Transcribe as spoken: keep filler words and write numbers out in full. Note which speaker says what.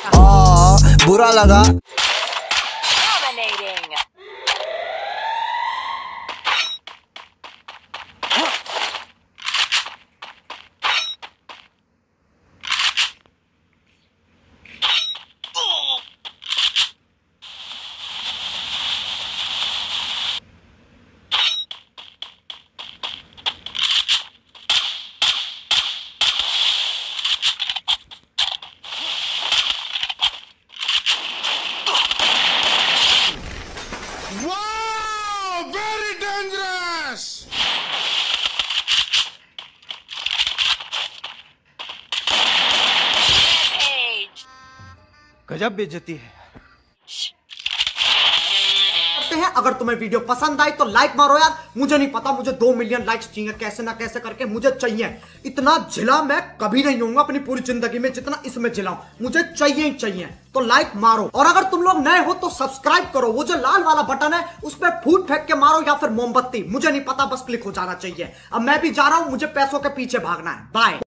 Speaker 1: हाँ बुरा लगा।
Speaker 2: गजब बेइज्जती है।
Speaker 3: हैं अगर तुम्हें वीडियो पसंद आई तो लाइक मारो यार। मुझे नहीं पता, मुझे दो मिलियन लाइक्स चाहिए, कैसे ना कैसे करके मुझे चाहिए। इतना झिला मैं कभी नहीं होऊंगा अपनी पूरी जिंदगी में जितना इसमें झिलाऊं, मुझे चाहिए ही चाहिए। तो लाइक मारो, और अगर तुम लोग नए हो तो सब्सक्राइब करो। वो जो लाल वाला बटन है उस पर फूट फेंक के मारो या फिर मोमबत्ती, मुझे नहीं पता, बस क्लिक हो जाना चाहिए। अब मैं भी जा रहा हूं, मुझे पैसों के पीछे भागना है। बाय।